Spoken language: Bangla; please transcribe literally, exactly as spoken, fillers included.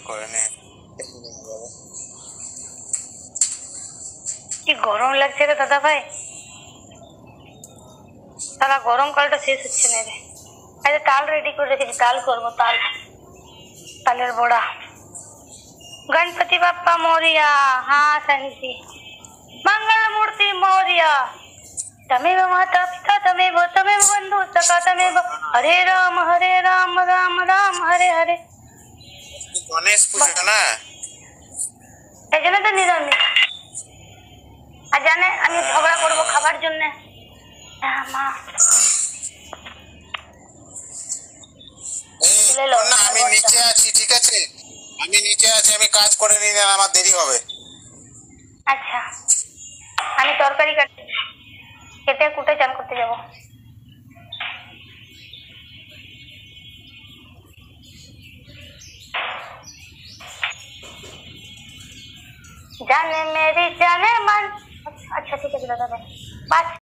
করে নে। কি গরম লাগছে রে দাদা ভাই, সারা গরমকালটা শেষ হচ্ছে না রে। আরে তাল রেডি করে রেখেছি, তাল করবো, তাল তালের বড়া। गणपति बाप्पा मोरिया। हाँ संजी, मंगल मूर्ति मोरिया। तमेव माता पिता तमेव तमेव बंधु सखा तमेव। हरे राम हरे राम राम राम हरे हरे। গণেশ পূজা না, এই জন্য তো নিরামিষ। আর জানে আমি ঝগড়া করবো খাবার জন্য। মা না, আমি নিচে আছি, ঠিক আছে, আমি নিচে আছি, আমি কাজ করে নিলে আমার দেরি হবে। আচ্ছা, আমি তরকারি কাটি, কেটে কুটে চান করতে যাব। জানে মেরি জানে মান। আচ্ছা ঠিক আছে দাদা ভাই, বাস।